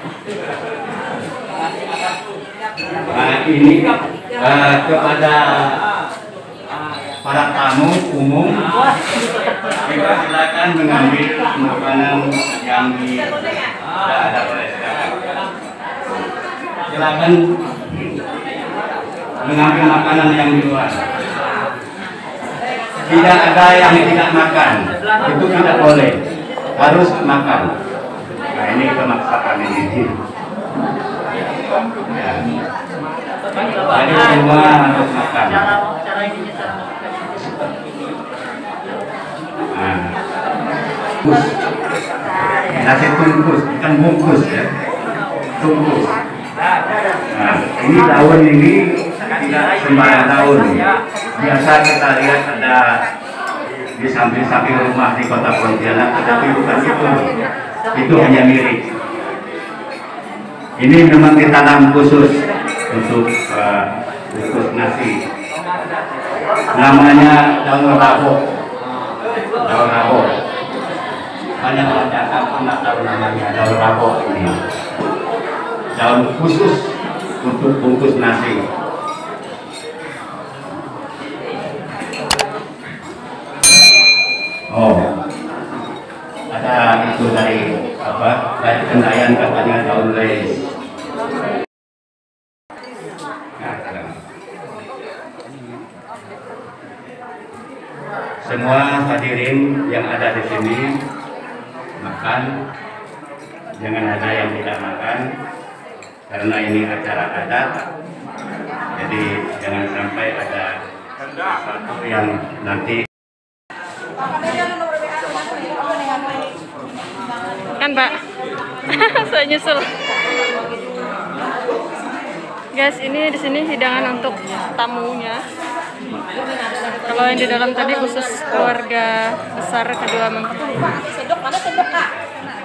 Nah, ini kepada para tamu umum, kita silakan mengambil makanan yang sudah ada silakan mengambil makanan yang di luar. Tidak ada yang tidak makan, itu tidak boleh, harus makan. Nah, ini kemaksakan ini. Ya. Jadi semua harus makan. Nah, nasi tungkus, bukan bungkus ya, tungkus. Nah, ini daun ini tidak sembarang daun. Biasa kita lihat ada di samping-samping rumah di kota Pontianak, tetapi bukan itu hanya mirip. Ini memang ditanam khusus untuk bungkus nasi. Namanya daun rabok. Daun rabok. Banyak masyarakat tidak tahu namanya daun rabok ini. Daun khusus untuk bungkus nasi. Oh, ada itu dari apa? Dari Kendayan katanya daun reis. Semua hadirin yang ada di sini makan, jangan ada yang tidak makan, karena ini acara adat. Jadi jangan sampai ada sesuatu yang nanti. Kan Pak, saya nyusul. Guys, ini di sini hidangan untuk tamunya. Kalau yang di dalam tadi khusus keluarga besar kedua mempelai. Sendok, mana sendok Kak?